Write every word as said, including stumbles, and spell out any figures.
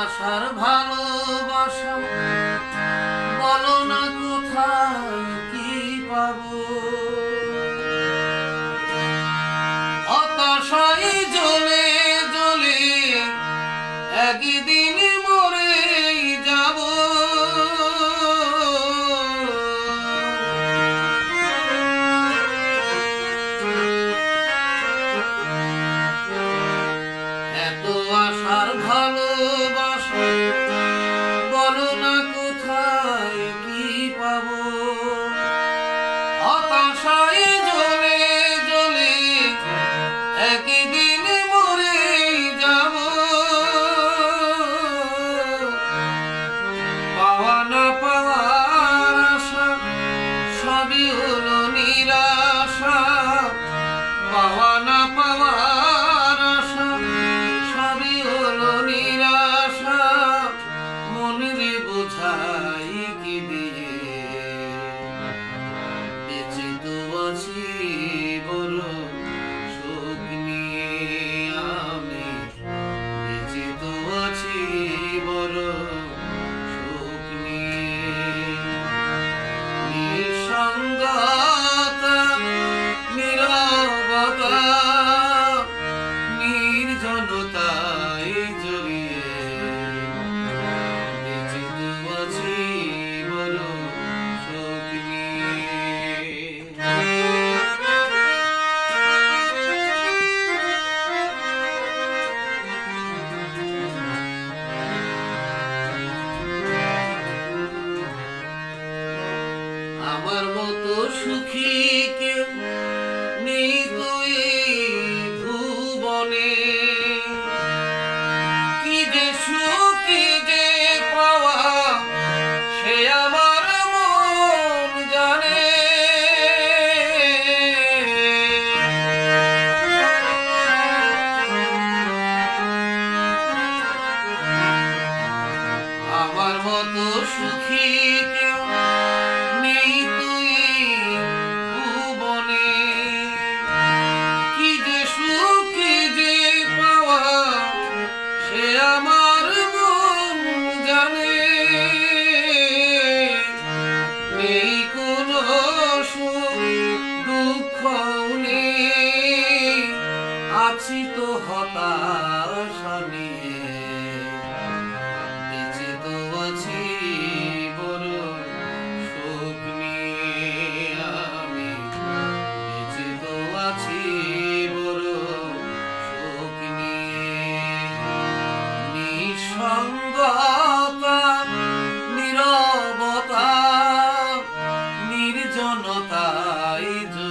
আশার ভালোবাসা বলো না কোথায় কি পাবো। হতাশায় জ্বলে জ্বলে একদিন মরে যাব। এত আশার ভালোবাসা বলো না কোথায় কি পাবো। হতাশায় জ্বলে জ্বলে একদিন মরে যাব। পাওয়া না পাওয়ার আশা সবই হলো নিরাশা। পাওয়া না পাওয়ার আশা সবই হলো নিরাশা। মনে বোঝাই কি দিয়ে বেঁচে তো আছি বড় সুখ নিয়ে। আমি বেঁচে তো আছি বড় সুখ নিয়ে। নিঃসঙ্গতা নীরবতা নির্জনতায় জড়িয়ে বেঁচে তো আছি বড় সুখ নিয়ে। আমার মতো সুখী কেউ নেই তো এই ভুবনে। কি যে সুখ কি যে পাওয়া সে আমার মন জানে। আমার মতো সুখী কেউ নেই তুই ভুবনে। কি যে সুখ কি যে পাওয়া সে আমার মন জানে। নেই কোনো সুখ দুঃখ নেই আছি তো হতাশা নিয়ে। বেঁচে তো আছি বড় সুখ নিয়ে। আমি বেঁচে তো আছি বড় সুখ নিয়ে। নিঃসঙ্গতা নীরবতা নির্জনতায়